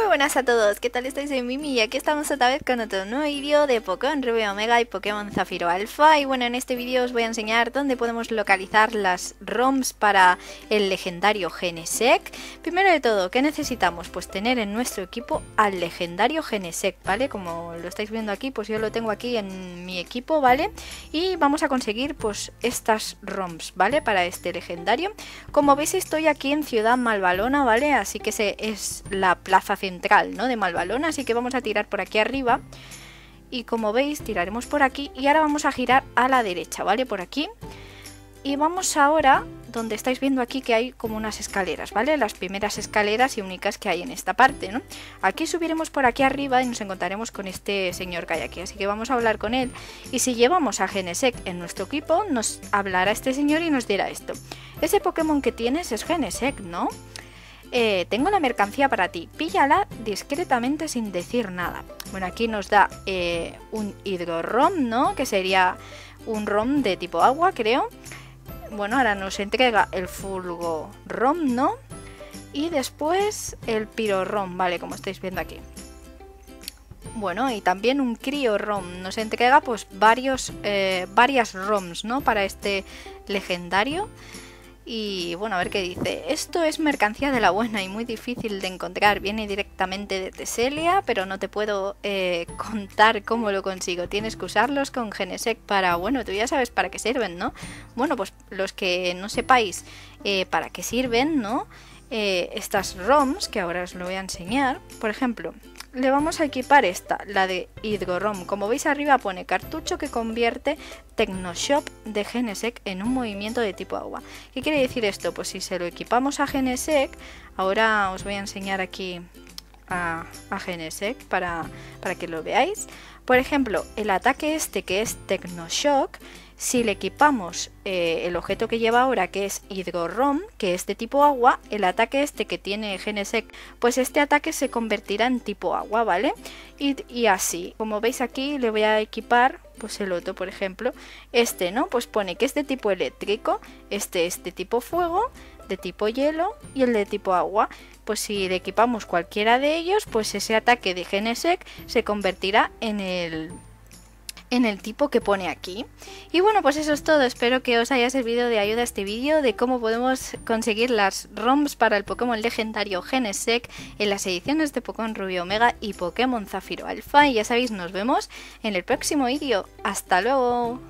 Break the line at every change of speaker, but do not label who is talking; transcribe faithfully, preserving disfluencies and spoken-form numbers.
buenas a todos, ¿qué tal estáis? Soy Mimi y aquí estamos otra vez con otro nuevo vídeo de Pokémon Rubio Omega y Pokémon Zafiro Alpha. Y bueno, en este vídeo os voy a enseñar dónde podemos localizar las ROMs para el legendario Genesect. Primero de todo, ¿qué necesitamos? Pues tener en nuestro equipo al legendario Genesect, ¿vale? Como lo estáis viendo aquí, pues yo lo tengo aquí en mi equipo, ¿vale? Y vamos a conseguir pues estas ROMs, ¿vale? Para este legendario. Como veis estoy aquí en Ciudad Malvalona, ¿vale? Así que se, es la plaza central, ¿no? De Malvalona, así que vamos a tirar por aquí arriba. Y como veis, tiraremos por aquí y ahora vamos a girar a la derecha, ¿vale? Por aquí. Y vamos ahora, donde estáis viendo aquí que hay como unas escaleras, ¿vale? Las primeras escaleras y únicas que hay en esta parte, ¿no? Aquí subiremos por aquí arriba y nos encontraremos con este señor que hay aquí, así que vamos a hablar con él. Y si llevamos a Genesect en nuestro equipo, nos hablará este señor y nos dirá esto. Ese Pokémon que tienes es Genesect, ¿no? Eh, tengo la mercancía para ti, píllala discretamente sin decir nada. Bueno, aquí nos da eh, un Hydro-ROM, ¿no? Que sería un ROM de tipo agua, creo. Bueno, ahora nos entrega el Fulgo-ROM, ¿no? Y después el Piro-ROM, vale, como estáis viendo aquí. Bueno, y también un Cryo-ROM. Nos entrega pues varios, eh, varias ROMs, ¿no? Para este legendario. Y bueno, a ver qué dice. Esto es mercancía de la buena y muy difícil de encontrar. Viene directamente de Teselia, pero no te puedo eh, contar cómo lo consigo. Tienes que usarlos con Genesect para... Bueno, tú ya sabes para qué sirven, ¿no? Bueno, pues los que no sepáis eh, para qué sirven, ¿no? Eh, estas ROMs, que ahora os lo voy a enseñar. Por ejemplo, le vamos a equipar esta, la de Hydro-ROM. Como veis arriba pone cartucho que convierte Technoshop de Genesect en un movimiento de tipo agua. ¿Qué quiere decir esto? Pues si se lo equipamos a Genesect, ahora os voy a enseñar aquí a, a Genesect para, para que lo veáis. Por ejemplo, el ataque este que es Technoshock, si le equipamos eh, el objeto que lleva ahora, que es Hydro-ROM, que es de tipo agua, el ataque este que tiene Genesect, pues este ataque se convertirá en tipo agua, ¿vale? Y, y así, como veis aquí, le voy a equipar pues el otro, por ejemplo, este, ¿no? Pues pone que es de tipo eléctrico, este es de tipo fuego, de tipo hielo y el de tipo agua. Pues si le equipamos cualquiera de ellos, pues ese ataque de Genesect se convertirá en el... en el tipo que pone aquí. Y bueno, pues eso es todo. Espero que os haya servido de ayuda este vídeo de cómo podemos conseguir las ROMs para el Pokémon legendario Genesect en las ediciones de Pokémon Rubio Omega y Pokémon Zafiro Alpha. Y ya sabéis, nos vemos en el próximo vídeo. ¡Hasta luego!